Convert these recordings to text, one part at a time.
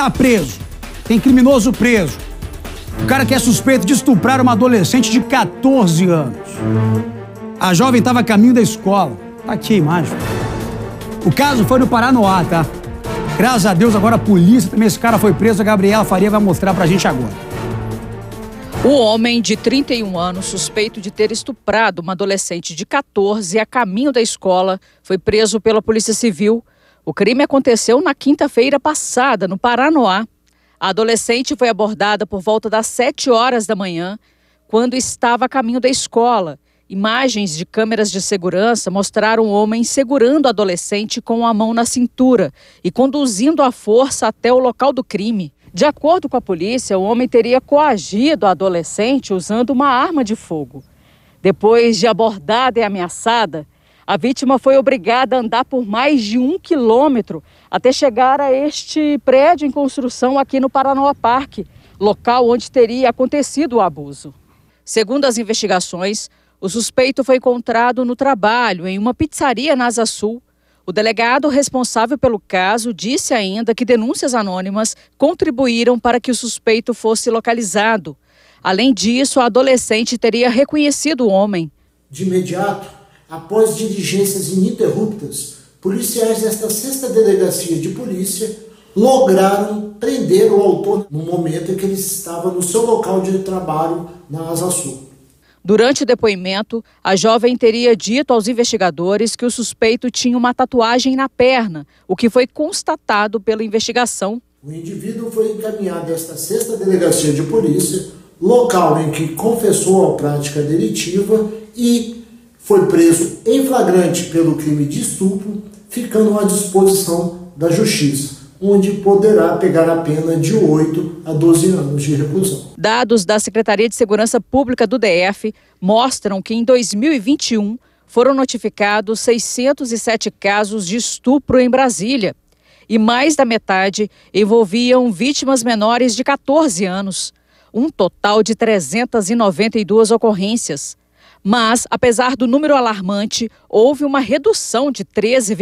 Tá preso. Tem criminoso preso. O cara que é suspeito de estuprar uma adolescente de 14 anos. A jovem estava a caminho da escola. Tá aqui a imagem. O caso foi no Paranoá, tá? Graças a Deus, agora a polícia também, esse cara foi preso. A Gabriela Faria vai mostrar pra gente agora. O homem de 31 anos, suspeito de ter estuprado uma adolescente de 14 a caminho da escola, foi preso pela Polícia Civil. O crime aconteceu na quinta-feira passada, no Paranoá. A adolescente foi abordada por volta das 7 horas da manhã, quando estava a caminho da escola. Imagens de câmeras de segurança mostraram o homem segurando a adolescente com a mão na cintura e conduzindo à força até o local do crime. De acordo com a polícia, o homem teria coagido a adolescente usando uma arma de fogo. Depois de abordada e ameaçada, a vítima foi obrigada a andar por mais de 1 quilômetro até chegar a este prédio em construção aqui no Paranoá Parque, local onde teria acontecido o abuso. Segundo as investigações, o suspeito foi encontrado no trabalho em uma pizzaria na Asa Sul. O delegado responsável pelo caso disse ainda que denúncias anônimas contribuíram para que o suspeito fosse localizado. Além disso, a adolescente teria reconhecido o homem. De imediato, após diligências ininterruptas, policiais desta 6ª Delegacia de Polícia lograram prender o autor no momento em que ele estava no seu local de trabalho na Asa Sul. Durante o depoimento, a jovem teria dito aos investigadores que o suspeito tinha uma tatuagem na perna, o que foi constatado pela investigação. O indivíduo foi encaminhado a esta 6ª Delegacia de Polícia, local em que confessou a prática delitiva e foi preso em flagrante pelo crime de estupro, ficando à disposição da Justiça, onde poderá pegar a pena de 8 a 12 anos de reclusão. Dados da Secretaria de Segurança Pública do DF mostram que em 2021 foram notificados 607 casos de estupro em Brasília e mais da metade envolviam vítimas menores de 14 anos, um total de 392 ocorrências. Mas, apesar do número alarmante, houve uma redução de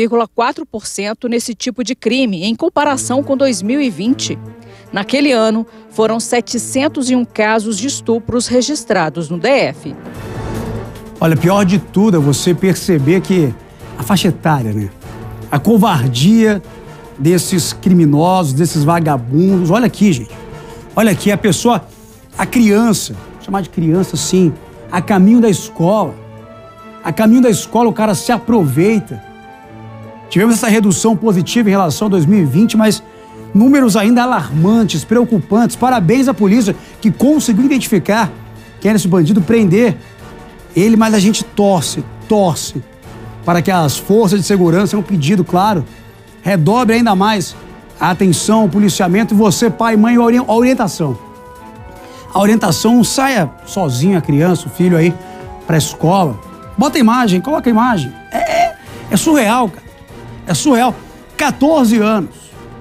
13,4% nesse tipo de crime, em comparação com 2020. Naquele ano, foram 701 casos de estupros registrados no DF. Olha, pior de tudo é você perceber que a faixa etária, né? A covardia desses criminosos, desses vagabundos. Olha aqui, gente. Olha aqui, a pessoa, a criança, vou chamar de criança, sim, a caminho da escola. A caminho da escola o cara se aproveita. Tivemos essa redução positiva em relação a 2020, mas números ainda alarmantes, preocupantes. Parabéns à polícia que conseguiu identificar quem era esse bandido, prender ele, mas a gente torce para que as forças de segurança, é um pedido, claro, redobre ainda mais a atenção, o policiamento, e você, pai, mãe, a orientação. A orientação, não saia sozinho a criança, o filho aí, para a escola. Bota a imagem, coloca a imagem. É surreal, cara. É surreal. 14 anos.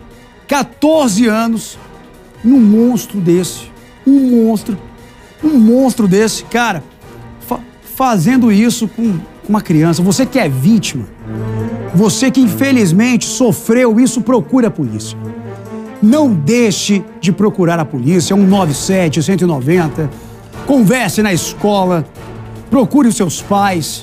14 anos num monstro desse. Um monstro desse, cara, fazendo isso com uma criança. Você que é vítima, você que infelizmente sofreu isso, procure a polícia. Não deixe de procurar a polícia, 197, 190. Converse na escola, procure os seus pais.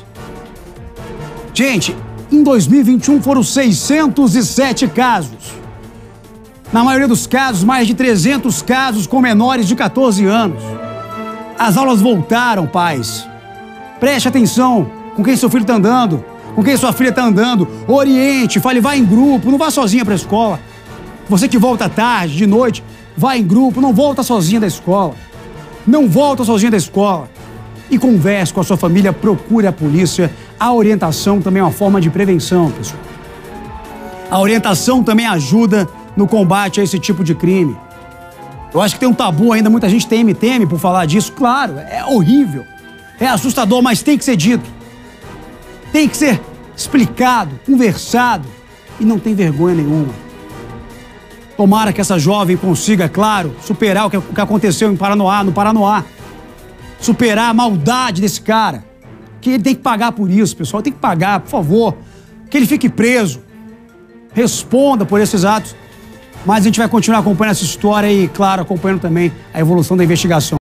Gente, em 2021 foram 607 casos. Na maioria dos casos, mais de 300 casos com menores de 14 anos. As aulas voltaram, pais. Preste atenção com quem seu filho está andando, com quem sua filha está andando. Oriente, fale, vá em grupo, não vá sozinha para a escola. Você que volta tarde, de noite, vá em grupo, não volta sozinha da escola. Não volta sozinha da escola. E converse com a sua família, procure a polícia. A orientação também é uma forma de prevenção, pessoal. A orientação também ajuda no combate a esse tipo de crime. Eu acho que tem um tabu ainda, muita gente teme por falar disso. Claro, é horrível, é assustador, mas tem que ser dito. Tem que ser explicado, conversado, e não tem vergonha nenhuma. Tomara que essa jovem consiga, claro, superar o que aconteceu no Paranoá. Superar a maldade desse cara. Que ele tem que pagar por isso, pessoal. Tem que pagar, por favor. Que ele fique preso. Responda por esses atos. Mas a gente vai continuar acompanhando essa história e, claro, acompanhando também a evolução da investigação.